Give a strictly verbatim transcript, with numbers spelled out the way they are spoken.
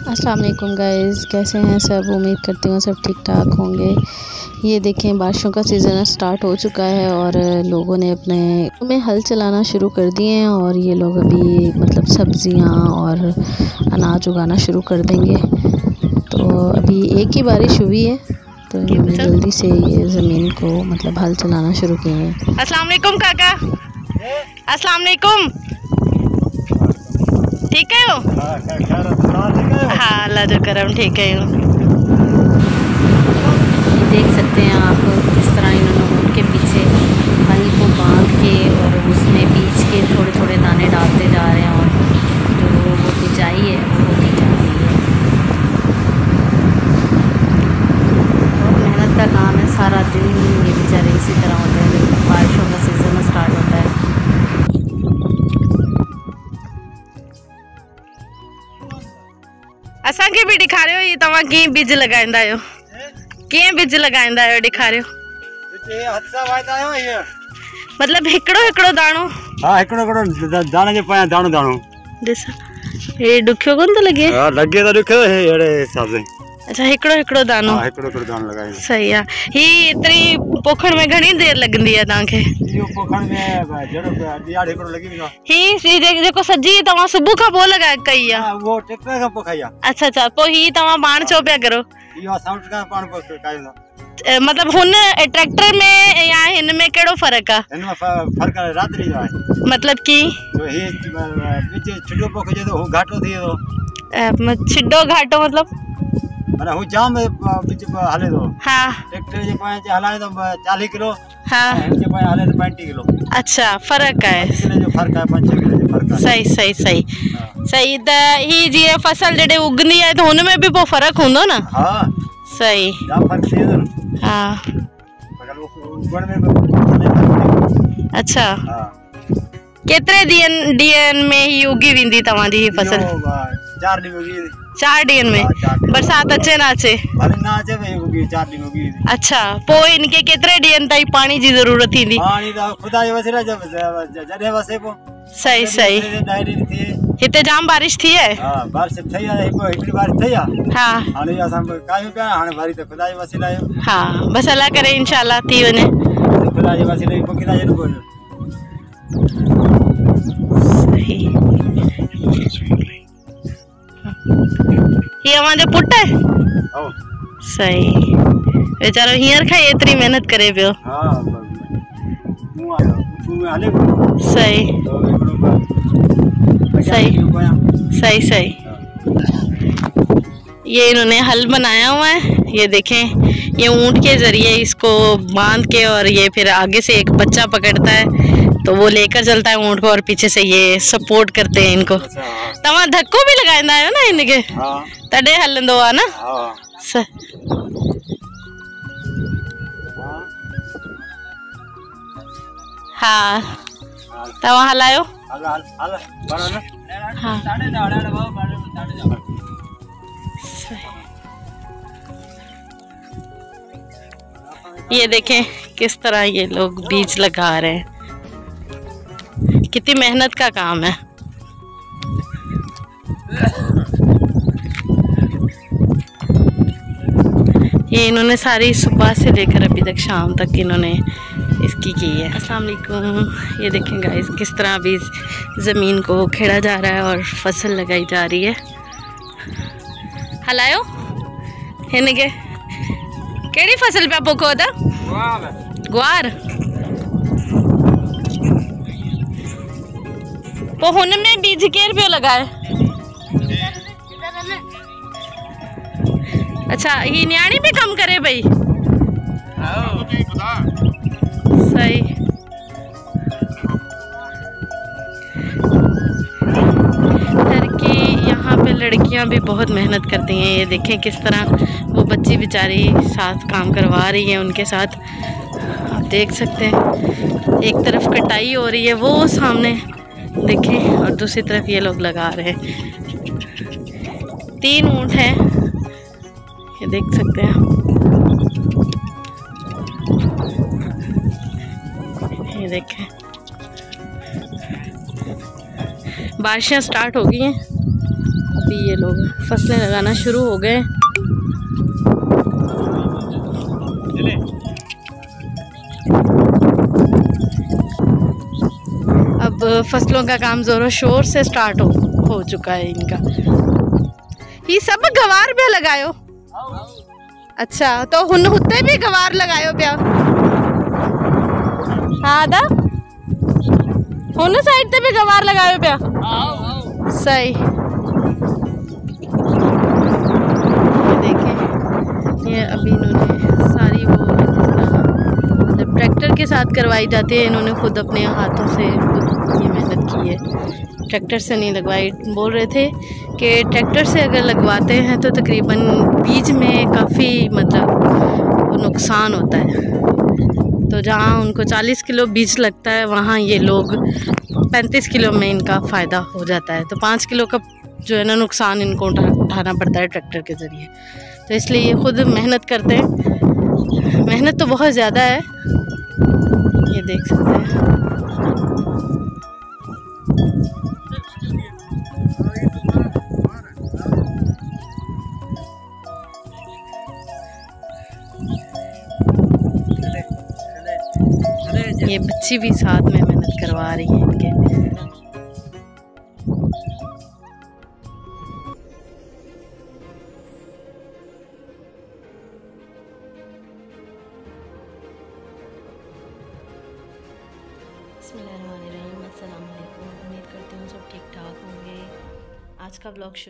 अस्सलाम वालेकुम गाइस, कैसे हैं सब। उम्मीद करती हूँ सब ठीक ठाक होंगे। ये देखें, बारिशों का सीज़न स्टार्ट हो चुका है और लोगों ने अपने में हल चलाना शुरू कर दिए हैं और ये लोग अभी मतलब सब्ज़ियाँ और अनाज उगाना शुरू कर देंगे। तो अभी एक ही बारिश हुई है तो इन्होंने जल्दी से ये ज़मीन को मतलब हल चलाना शुरू किए हैं। अस्सलाम वालेकुम काका। अस्सलाम वालेकुम, ठीक है हो? हाँ अल्लाह जो करम ठीक है। देख सकते हैं आप किस तरह इन्होंने ऊँट के पीछे हल को बांध के और उसमें बीज के थोड़े थोड़े दाने डालते जा रहे हैं और जो वो बिजाई है वो होती जा रही है। बहुत मेहनत का काम है, सारा दिन ये बेचारे इसी तरह होते हैं जब बारिशों का सीज़न स्टार्ट होता है। असा की भी दिखा रहे हो ये तवा की बीज लगाइंदा हो कि बीज लगाइंदा हो दिखा रहे हो ये हत्सा वायदा है ये मतलब हिकड़ो हिकड़ो दाणो। हां हिकड़ो हिकड़ो दाणे जे पाया दाणो दाणो दिस ये दुखियो कोन तो लगे। हां लगे तो दुखियो है एड़े हिसाब से। अच्छा हिकड़ो हिकड़ो दाणो। हां हिकड़ो हिकड़ो दाणो लगाए सही है। ही इतनी पोखण में घणी देर लगंदी है ताके। यो पोखण में जड़ो दियाड़ हिकड़ो लगी ना ही सी जेको सजी तवा सुबह का बो लगा कई है। हां वो ट्रैक्टर का पोखैया। अच्छा अच्छा पो ही तवा बाण चो पे करो यो साउंड का पाण पो कायो मतलब हुन ट्रैक्टर में या इन में केड़ो फर्क है? इन में फर्क है रात्रि जो है मतलब की जो ये बीच छिडो पोख जे तो घाटो थी तो छिडो घाटो मतलब माने हु जाम बीच हले तो। हां ट्रैक्टर जे पाए जे हलाए तो चालीस किलो। हां जे पाए हले तो पैंतीस किलो। अच्छा फर्क है किलो जो फर्क है पाँच छह किलो जो फर्क है। सही सही सही सही त ही जी फसल जेडे उगनी है तो उनमें भी वो फर्क हुंदो ना। हां सही जाम फर्क थी तो। हां मगर वो गुण में अच्छा हां केतरे दिन दिन में ही उगी विंदी तवा दी फसल? चार दिन उगी। चार दिन में बरसात अच्छे ना अच्छे भले ना अच्छे भाई उगी चार दिन उगी। अच्छा पो इनके केतरे दिन ताई पानी जी जरूरत थी? पानी तो खुदा ये वसरा जब जड़े वसे पो। सही सही डायरी थी इते जाम बारिश थी है। हां बारिश थई है एक इतनी बारिश थई है। हां हाने असन कायो पे हाने भारी तो खुदा ये वसरा है। हां बस अल्लाह करे इंशाल्लाह थी वने खुदा ये वसरा को किना जे को सही। ये हमारे पुट है। ओ सही बेचारो हियर खा इतनी मेहनत करे पियो। हां मुआ तू में हले सही सही सही सही। ये इन्होंने हल बनाया हुआ है, ये देखें ये ऊंट के जरिए इसको बांध के और ये फिर आगे से एक बच्चा पकड़ता है तो वो लेकर चलता है ऊंट को और पीछे से ये सपोर्ट करते हैं इनको। तवा धक्को भी लगाइंदा है ना इनके। हां तड़े हलंदो आ ना। हां स हां तवा हलायो। हल हल हल बनो ना। हां साढ़े दाड़ा बाबू साढ़े जाओ। ये देखें किस तरह ये लोग बीज लगा रहे हैं, कितनी मेहनत का काम है। ये इन्होंने सारी सुबह से लेकर अभी तक शाम तक इन्होंने इसकी की है। अस्सलाम वालेकुम। ये देखें गाइस किस तरह अभी ज़मीन को खेड़ा जा रहा है और फसल लगाई जा रही है। हलायो इनके केड़ी फसल पे पोको था? ग्वार। तो हुन में बीज केर पे लगाए? अच्छा ये न्याणी भी कम करे भाई। सही लड़की यहाँ पे लड़कियाँ भी बहुत मेहनत करती हैं। ये देखें किस तरह वो बच्ची बेचारी साथ काम करवा रही है उनके साथ। आप देख सकते हैं एक तरफ कटाई हो रही है वो सामने देखें और दूसरी तरफ ये लोग लगा रहे हैं। तीन ऊंट हैं ये देख सकते हैं। ये देखें बारिशें स्टार्ट हो गई हैं। अभी ये लोग फसलें लगाना शुरू हो गए। अब फसलों का काम जोरों शोर से स्टार्ट हो, हो चुका है इनका। ये सब गवार पे लगायो? अच्छा, तो हुन हुते भी गवार लगायो पिया? हाँ दा हुन साइड ते भी गवार लगायो पिया? सही। ये देखें, ये अभी इन्होंने सारी वो जब ट्रैक्टर के साथ करवाई जाती है, इन्होंने खुद अपने हाथों से खुद ये मेहनत की है, ट्रैक्टर से नहीं लगवाई। बोल रहे थे कि ट्रैक्टर से अगर लगवाते हैं तो तकरीबन बीज में काफ़ी मतलब नुकसान होता है। तो जहाँ उनको चालीस किलो बीज लगता है, वहाँ ये लोग पैंतीस किलो में इनका फ़ायदा हो जाता है। तो पाँच किलो का जो है ना नुकसान इनको उठा उठाना पड़ता है ट्रैक्टर के ज़रिए। तो इसलिए ये खुद मेहनत करते हैं। मेहनत तो बहुत ज़्यादा है, ये देख सकते हैं। ये बच्ची भी साथ में मेहनत करवा रही है इनके। बिस्मिल्लाहिर्रहमानिर्रहीम, अस्सलाम वालेकुम। उम्मीद करती हूँ सब ठीक ठाक होंगे। आज का ब्लॉग